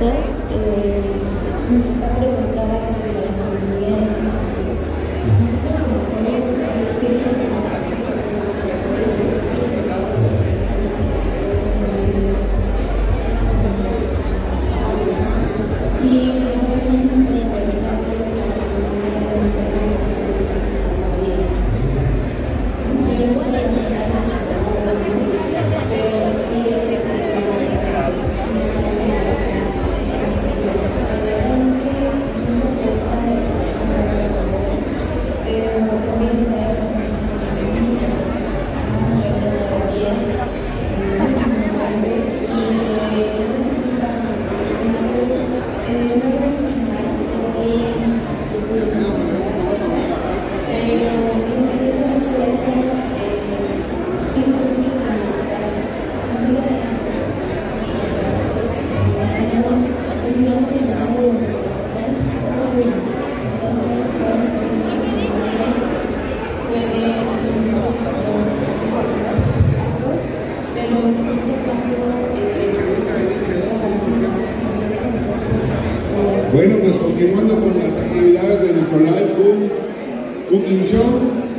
corto. Esta preguntaba si la economía. Bueno, pues continuando con las actividades de nuestro live cooking show,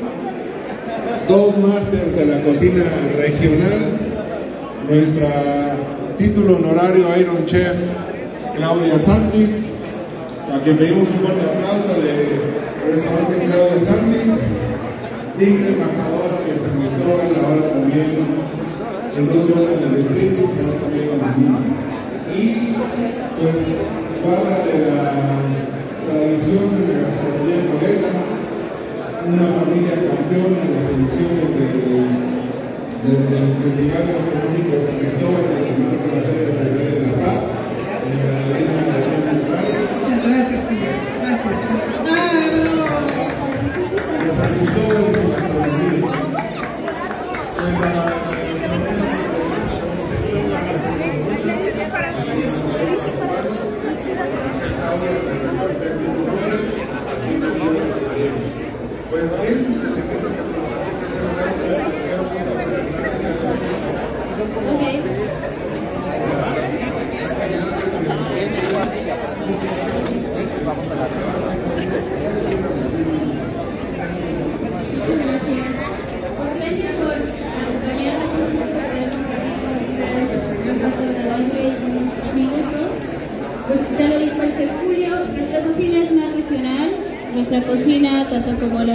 2 másters de la cocina regional, nuestra título honorario Iron Chef Claudia Santis, a quien pedimos un fuerte aplauso de restaurante Claudia Santis, digna embajadora de San Cristóbal, ahora también no solo en el streaming, sino también en el mundo. Y pues guarda de la tradición de la gastronomía colega, una familia campeona en las ediciones del Festival Gastronómico de San Cristóbal, del que marca la Feria de la Paz, en la Galería de las Culturales. Muchas gracias, gracias. De San Cristóbal y su gastronomía. Pues bien, Ya lo dijo el chef Julio, nuestra cocina es más regional, nuestra cocina tanto como la